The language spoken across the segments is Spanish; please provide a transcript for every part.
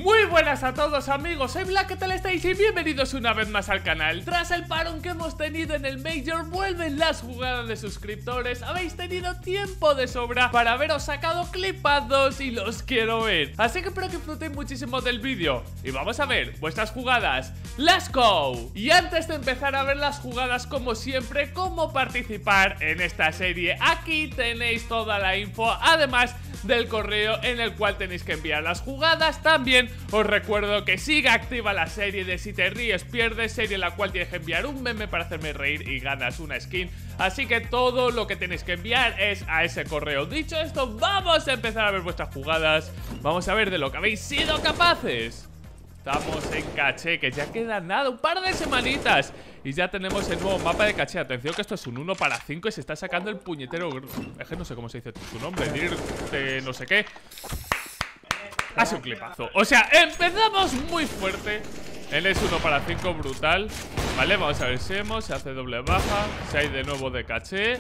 Muy buenas a todos amigos, soy Black, ¿qué tal estáis? Y bienvenidos una vez más al canal. Tras el parón que hemos tenido en el Major, vuelven las jugadas de suscriptores. Habéis tenido tiempo de sobra para haberos sacado clipazos y los quiero ver. Así que espero que disfrutéis muchísimo del vídeo. Y vamos a ver vuestras jugadas. ¡Let's go! Y antes de empezar a ver las jugadas, como siempre, cómo participar en esta serie, aquí tenéis toda la info, además del correo en el cual tenéis que enviar las jugadas. También os recuerdo que sigue activa la serie de Si te ríes pierdes, serie en la cual tienes que enviar un meme para hacerme reír y ganas una skin. Así que todo lo que tenéis que enviar es a ese correo. Dicho esto, vamos a empezar a ver vuestras jugadas. Vamos a ver de lo que habéis sido capaces. Estamos en caché, que ya queda nada, un par de semanitas y ya tenemos el nuevo mapa de caché. Atención que esto es un 1 para 5 y se está sacando el puñetero. Es que no sé cómo se dice su nombre, Dirte no sé qué. Hace un clipazo. O sea, empezamos muy fuerte en ese 1 para 5 brutal. Vale, vamos a ver si se hace doble baja. 6 de nuevo de caché.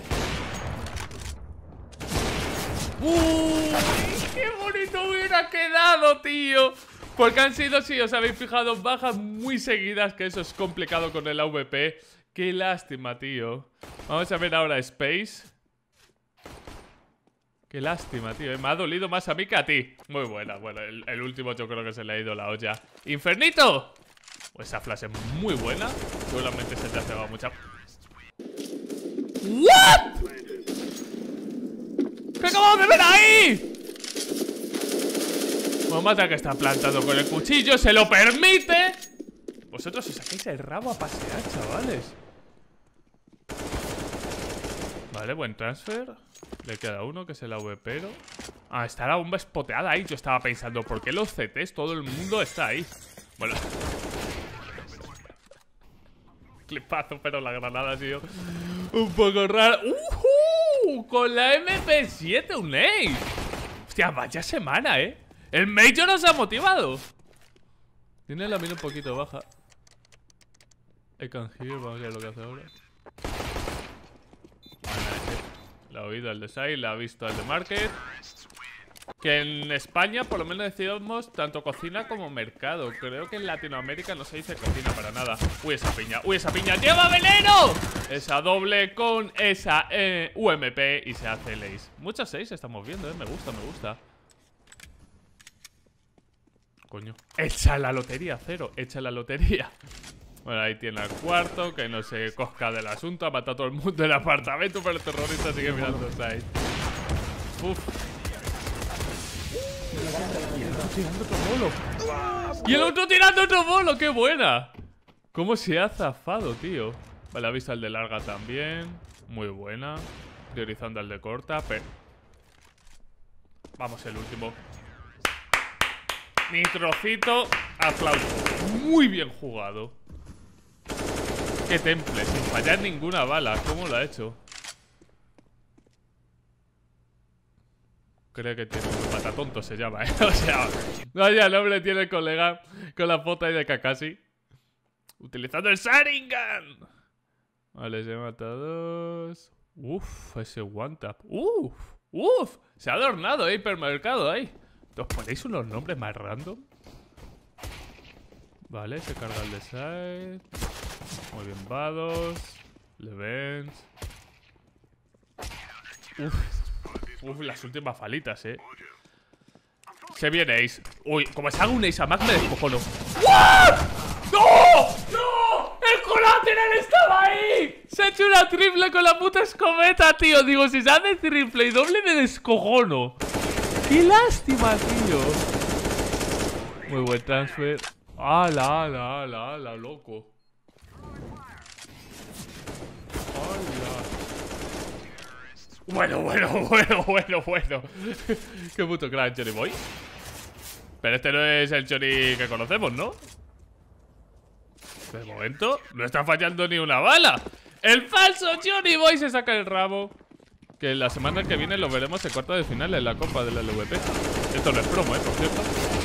¡Uy! ¡Qué bonito hubiera quedado, tío! Porque han sido, si os habéis fijado, bajas muy seguidas, que eso es complicado con el AVP. Qué lástima, tío. Vamos a ver ahora Space. Qué lástima, tío. Me ha dolido más a mí que a ti. Muy buena. Bueno, el último yo creo que se le ha ido la olla. ¡Infernito! Pues esa flash es muy buena. Seguramente se te ha cebado mucha. ¿What? ¿Qué acabamos de ver ahí? Mata que está plantado con el cuchillo, se lo permite. Vosotros os sacáis el rabo a pasear, chavales. Vale, buen transfer. Le queda uno que es el AVPero. Ah, está la bomba spoteada ahí. Yo estaba pensando, ¿por qué los CTs? Todo el mundo está ahí. Bueno. Clipazo, pero la granada ha sido un poco rara. Con la MP7, un ace. Hostia, vaya semana, el Major nos ha motivado. Tiene la mira un poquito baja. I can hear, vamos a ver lo que hace ahora. La ha oído el de Side, la ha visto el de Market. Que en España por lo menos decimos tanto cocina como mercado. Creo que en Latinoamérica no se dice cocina para nada. Uy, esa piña, ¡lleva veneno! Esa doble con esa UMP y se hace el ace. Muchas 6 estamos viendo, me gusta, me gusta. Coño. Echa la lotería, Cero. Echa la lotería. Bueno, ahí tiene al cuarto, que no se cosca del asunto. Ha matado a todo el mundo del apartamento, pero el terrorista sigue mirando ahí. Uf. Y el otro tirando otro bolo. ¡Qué buena! ¿Cómo se ha zafado, tío? Vale, ha visto al de larga también. Muy buena. Priorizando al de corta, pero... Vamos, el último. Nitrocito, aplauso. Muy bien jugado. Qué temple, sin fallar ninguna bala. ¿Cómo lo ha hecho? Creo que tiene un patatonto, se llama, O sea, vaya nombre tiene el colega con la foto ahí de Kakashi. Utilizando el Sharingan. Vale, se mata dos. Uf, ese one tap. Uf, se ha adornado, hipermercado ahí. ¿Os ponéis unos nombres más random? Vale, se carga el de Side. Muy bien, Vados. Levens. Uf, las últimas falitas, Se viene Ace. Uy, como se haga un Ace a Mac me descojono. ¿What? ¡No! ¡No! ¡El Collateral estaba ahí! Se ha hecho una triple con la puta escopeta, tío. Digo, si se hace triple y doble me descojono. ¡Qué lástima, tío! Muy buen transfer. ¡Hala, loco! ¡Hala! Bueno. ¡Qué puto crack, Johnny Boy! Pero este no es el Johnny que conocemos, ¿no? De momento no está fallando ni una bala. ¡El falso Johnny Boy se saca el rabo! Que la semana que viene lo veremos en cuartos de final en la Copa de la LVP. Esto no es promo, por cierto.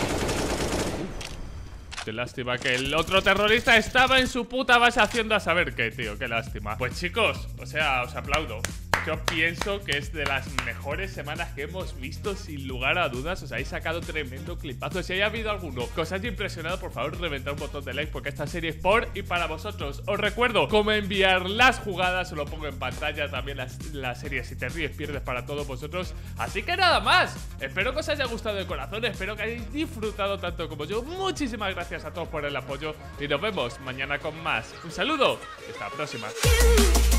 Qué lástima que el otro terrorista estaba en su puta base haciendo a saber qué, tío. Qué lástima. Pues chicos, o sea, os aplaudo. yo pienso que es de las mejores semanas que hemos visto, sin lugar a dudas. Os habéis sacado tremendo clipazo. Si haya habido alguno que os haya impresionado, por favor, reventad un botón de like, porque esta serie es por y para vosotros. Os recuerdo cómo enviar las jugadas, os lo pongo en pantalla. También la serie Si te ríes pierdes para todos vosotros. Así que nada más, espero que os haya gustado de corazón, espero que hayáis disfrutado tanto como yo. Muchísimas gracias a todos por el apoyo y nos vemos mañana con más. Un saludo y hasta la próxima.